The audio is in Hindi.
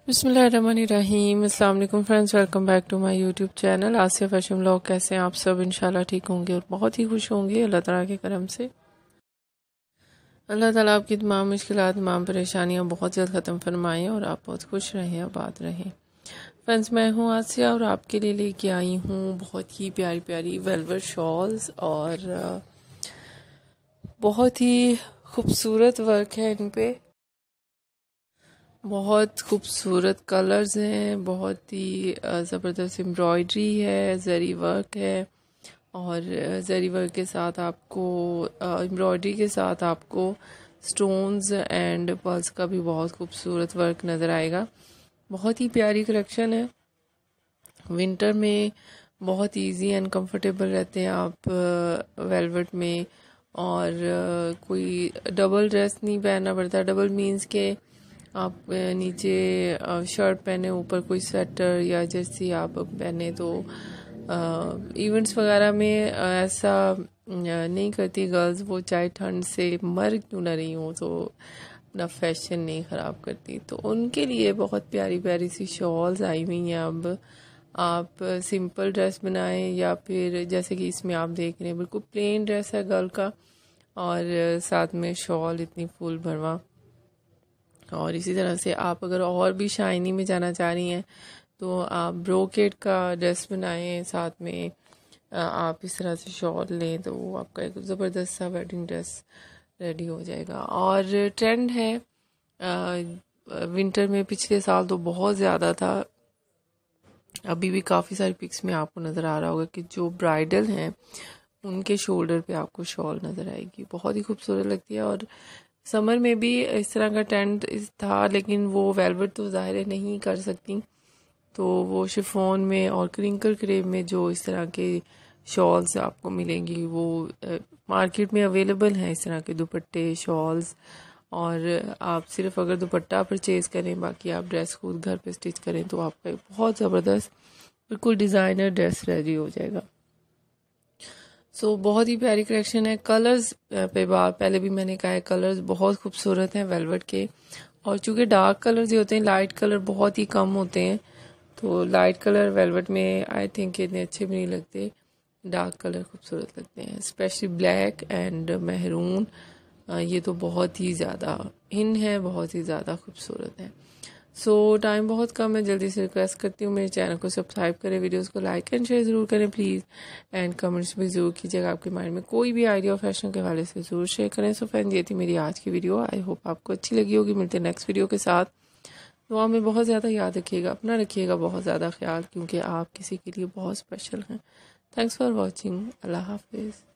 बिस्मिल्लाहिर्रहमानिर्रहीम। अस्सलाम वालेकुम friends, welcome back to my YouTube channel Asiya fashion vlog. कैसे हैं आप सब? इंशाल्लाह ठीक होंगे और बहुत ही खुश होंगे अल्लाह ताला के करम से। अल्लाह ताला आपकी तमाम मुश्किलात, तमाम परेशानियां बहुत जल्द ख़त्म फरमाएँ और आप बहुत खुश रहें, आबाद रहें। फ्रेंड्स, मैं हूँ आसिया और आपके लिए लेके आई हूँ बहुत ही प्यारी प्यारी वेलवेट शॉल्स और बहुत ही खूबसूरत वर्क है इन पे। बहुत खूबसूरत कलर्स हैं, बहुत ही ज़बरदस्त एम्ब्रॉयडरी है, ज़री वर्क है और ज़री वर्क के साथ आपको एम्ब्रॉयडरी के साथ आपको स्टोन्स एंड पर्ल्स का भी बहुत खूबसूरत वर्क नज़र आएगा। बहुत ही प्यारी कलेक्शन है। विंटर में बहुत इजी एंड कंफर्टेबल रहते हैं आप वेलवेट में और कोई डबल ड्रेस नहीं पहनना पड़ता। डबल मीन्स के आप नीचे शर्ट पहने, ऊपर कोई स्वेटर या जर्सी आप पहने तो इवेंट्स वगैरह में ऐसा नहीं करती गर्ल्स। वो चाहे ठंड से मर क्यों ना रही हो तो अपना फैशन नहीं ख़राब करती। तो उनके लिए बहुत प्यारी प्यारी सी शॉल्स आई हुई हैं। अब आप सिंपल ड्रेस बनाएं या फिर जैसे कि इसमें आप देख रहे हैं बिल्कुल प्लेन ड्रेस है गर्ल का और साथ में शॉल इतनी फुल भरवा। और इसी तरह से आप अगर और भी शाइनी में जाना चाह रही हैं तो आप ब्रोकेट का ड्रेस बनाएं, साथ में आप इस तरह से शॉल लें तो वो आपका एक ज़बरदस्त सा वेडिंग ड्रेस रेडी हो जाएगा। और ट्रेंड है विंटर में, पिछले साल तो बहुत ज़्यादा था, अभी भी काफ़ी सारी पिक्स में आपको नज़र आ रहा होगा कि जो ब्राइडल हैं उनके शोल्डर पे आपको शॉल नज़र आएगी, बहुत ही खूबसूरत लगती है। और समर में भी इस तरह का ट्रेंड था, लेकिन वो वेलवेट तो ज़ाहिर नहीं कर सकती, तो वो शिफॉन में और क्रिंकल क्रेप में जो इस तरह के शॉल्स आपको मिलेंगी वो मार्केट में अवेलेबल हैं। इस तरह के दुपट्टे शॉल्स, और आप सिर्फ अगर दुपट्टा परचेज़ करें, बाकी आप ड्रेस खुद घर पे स्टिच करें तो आपका एक बहुत ज़बरदस्त बिल्कुल डिज़ाइनर ड्रेस रेडी हो जाएगा। सो बहुत ही प्यारी कलेक्शन है। कलर्स पे बात पहले भी मैंने कहा है, कलर्स बहुत खूबसूरत हैं वेलवेट के। और चूँकि डार्क कलर्स ही होते हैं, लाइट कलर बहुत ही कम होते हैं, तो लाइट कलर वेलवेट में आई थिंक इतने अच्छे भी नहीं लगते। डार्क कलर खूबसूरत लगते हैं, स्पेशली ब्लैक एंड महरून। ये तो बहुत ही ज़्यादा इन है, बहुत ही ज़्यादा खूबसूरत है। सो टाइम बहुत कम है, जल्दी से रिक्वेस्ट करती हूँ मेरे चैनल को सब्सक्राइब करें, वीडियोस को लाइक एंड शेयर ज़रूर करें प्लीज़, एंड कमेंट्स भी ज़रूर कीजिएगा। आपके माइंड में कोई भी आइडिया फैशन के हवाले से ज़रूर शेयर करें। सो फ्रेंड, ये थी मेरी आज की वीडियो, आई होप आपको अच्छी लगी होगी। मिलते हैं नेक्स्ट वीडियो के साथ। दुआ में बहुत ज़्यादा याद रखिएगा, अपना रखिएगा बहुत ज़्यादा ख्याल, क्योंकि आप किसी के लिए बहुत स्पेशल हैं। Thanks for watching. अल्लाह हाफिज़।